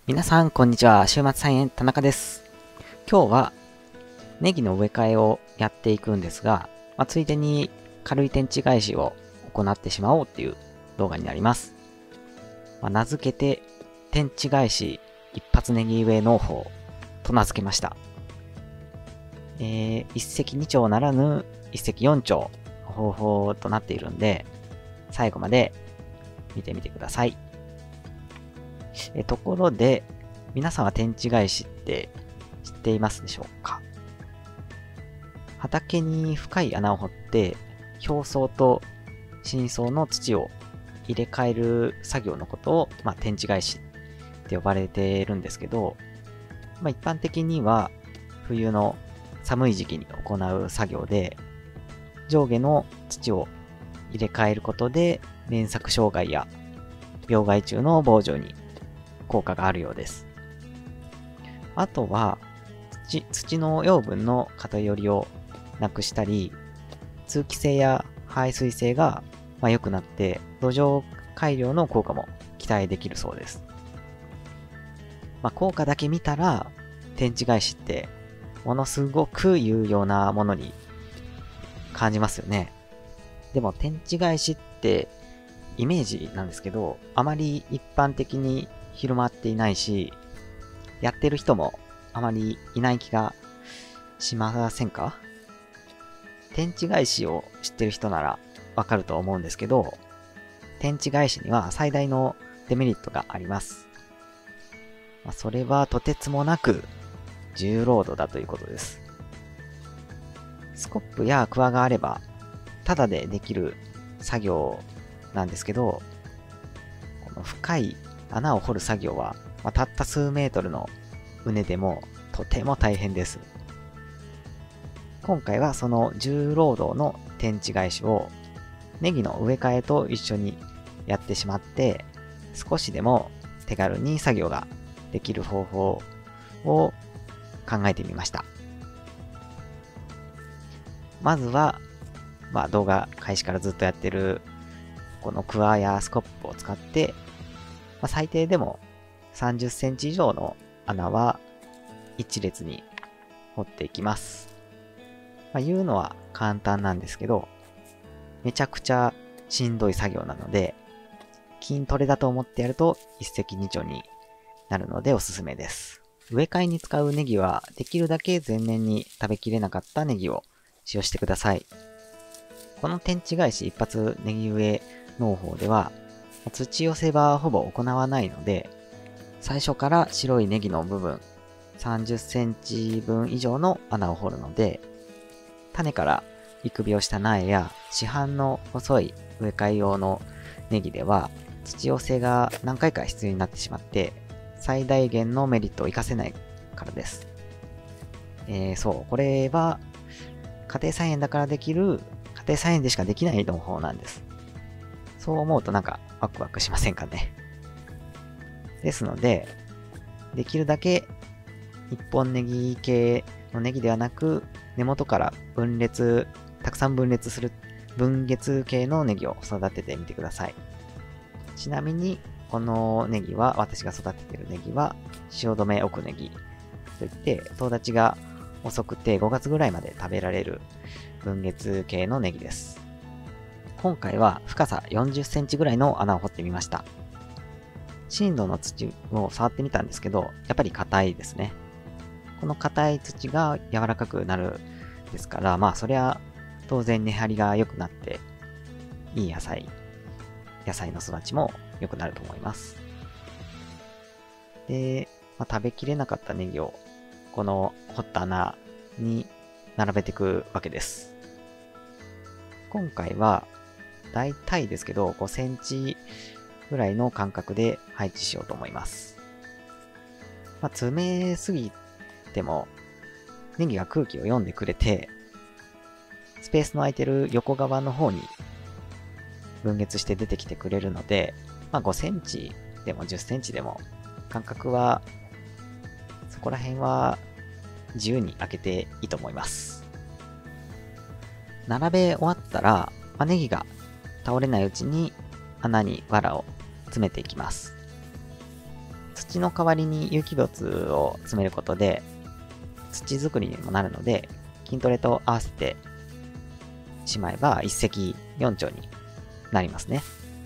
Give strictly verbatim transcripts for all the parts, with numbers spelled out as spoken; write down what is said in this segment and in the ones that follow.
皆さん、こんにちは。週末菜園田中です。今日はネギの植え替えをやっていくんですが、まあ、ついでに軽い天地返しを行ってしまおうっていう動画になります。まあ、名付けて、天地返し一発ネギ植え農法と名付けました。えー、一石二鳥ならぬ一石四鳥の方法となっているんで、最後まで見てみてください。えところで、皆さんは天地返しって知っていますでしょうか？畑に深い穴を掘って、表層と深層の土を入れ替える作業のことを、まあ、天地返しって呼ばれているんですけど、まあ、一般的には冬の寒い時期に行う作業で、上下の土を入れ替えることで連作障害や病害虫の防除に効果があるようです。あとは 土, 土の養分の偏りをなくしたり、通気性や排水性がまあ良くなって土壌改良の効果も期待できるそうです。まあ、効果だけ見たら天地返しってものすごく有用なものに感じますよね。でも天地返しってイメージなんですけど、あまり一般的に広まっていないし、やってる人もあまりいない気がしませんか？天地返しを知ってる人ならわかると思うんですけど、天地返しには最大のデメリットがあります。まあ、それはとてつもなく重労働だということです。スコップやクワがあれば、ただでできる作業なんですけど、この深い穴を掘る作業は、まあ、たった数メートルの畝でもとても大変です。今回はその重労働の天地返しをネギの植え替えと一緒にやってしまって、少しでも手軽に作業ができる方法を考えてみました。まずは、まあ、動画開始からずっとやってるこのクワやスコップを使って、まあ、最低でもさんじゅっセンチ以上の穴は一列に掘っていきます。まあ、言うのは簡単なんですけど、めちゃくちゃしんどい作業なので、筋トレだと思ってやると一石二鳥になるのでおすすめです。植え替えに使うネギはできるだけ前年に食べきれなかったネギを使用してください。この天地返し一発ネギ植え農法では、土寄せはほぼ行わないので、最初から白いネギの部分さんじゅっセンチ分以上の穴を掘るので、種から育苗した苗や市販の細い植え替え用のネギでは土寄せが何回か必要になってしまって最大限のメリットを活かせないからです。えー、そう、これは家庭菜園だからできる家庭菜園でしかできない農法なんです。そう思うとなんかワクワクしませんかね。ですので、できるだけ一本ネギ系のネギではなく、根元から分裂、たくさん分裂する分月系のネギを育ててみてください。ちなみに、このネギは、私が育てているネギは、汐留奥ネギといって、とう立ちが遅くてごがつぐらいまで食べられる分月系のネギです。今回は深さよんじゅっセンチぐらいの穴を掘ってみました。深度の土を触ってみたんですけど、やっぱり硬いですね。この硬い土が柔らかくなるですから、まあそりゃ当然根張りが良くなって、いい野菜、野菜の育ちも良くなると思います。で、まあ、食べきれなかったネギをこの掘った穴に並べていくわけです。今回はだいたいですけどごセンチぐらいの間隔で配置しようと思います。まあ、詰めすぎてもネギが空気を読んでくれて、スペースの空いてる横側の方に分裂して出てきてくれるので、まあ、ごセンチでもじゅっセンチでも間隔はそこら辺は自由に開けていいと思います。並べ終わったら、まあ、ネギが倒れないうちに穴に藁を詰めていきます。 土の代わりに有機物を詰めることで、土作りにもなるので、筋トレと合わせてしまえば一石四鳥になりますね。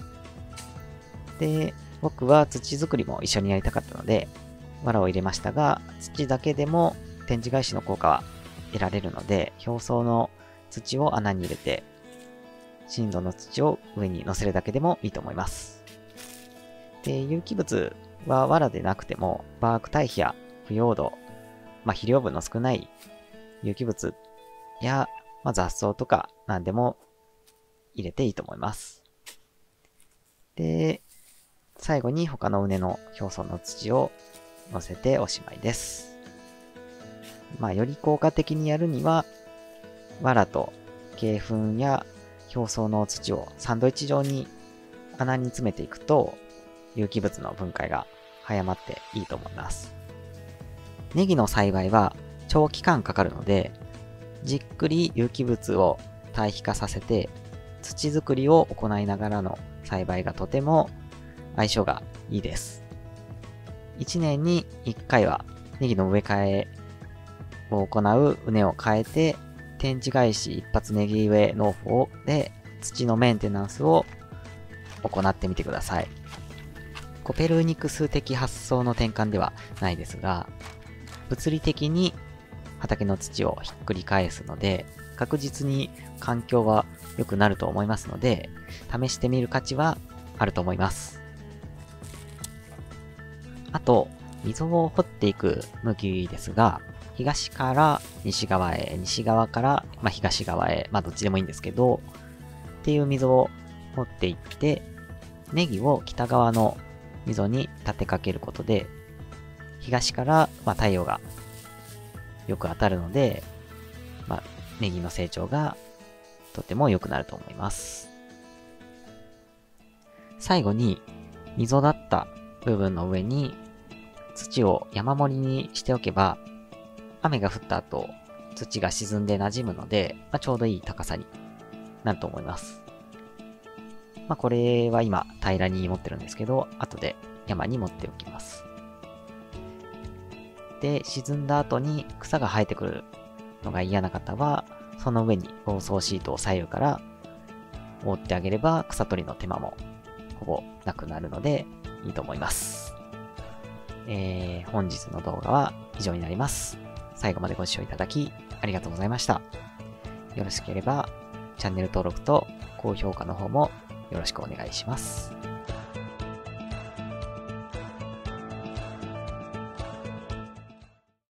で、僕は土作りも一緒にやりたかったので、藁を入れましたが、土だけでも天地返しの効果は得られるので、表層の土を穴に入れて、深度の土を上に乗せるだけでもいいと思います。で、有機物は藁でなくても、バーク堆肥や腐葉土、まあ、肥料分の少ない有機物や、まあ、雑草とか何でも入れていいと思います。で、最後に他の畝の表層の土を乗せておしまいです。まあ、より効果的にやるには、藁と鶏粉や表層の土をサンドイッチ状に穴に詰めていくと、有機物の分解が早まっていいと思います。ネギの栽培は長期間かかるので、じっくり有機物を堆肥化させて、土作りを行いながらの栽培がとても相性がいいです。いちねんにいっかいはネギの植え替えを行う畝を変えて、天地返し一発ネギ植え農法で土のメンテナンスを行ってみてください。コペルニクス的発想の転換ではないですが、物理的に畑の土をひっくり返すので、確実に環境は良くなると思いますので、試してみる価値はあると思います。あと、溝を掘っていく向きですが、東から西側へ、西側から、まあ、東側へ、まあどっちでもいいんですけど、っていう溝を掘っていって、ネギを北側の溝に立てかけることで、東から、まあ、太陽がよく当たるので、まあ、ネギの成長がとても良くなると思います。最後に、溝だった部分の上に土を山盛りにしておけば、雨が降った後、土が沈んで馴染むので、まあ、ちょうどいい高さになると思います。まあ、これは今平らに持ってるんですけど、後で山に持っておきます。で、沈んだ後に草が生えてくるのが嫌な方は、その上に防草シートを左右から覆ってあげれば草取りの手間もほぼなくなるのでいいと思います。えー、本日の動画は以上になります。最後までご視聴いただきありがとうございました。よろしければチャンネル登録と高評価の方もよろしくお願いします。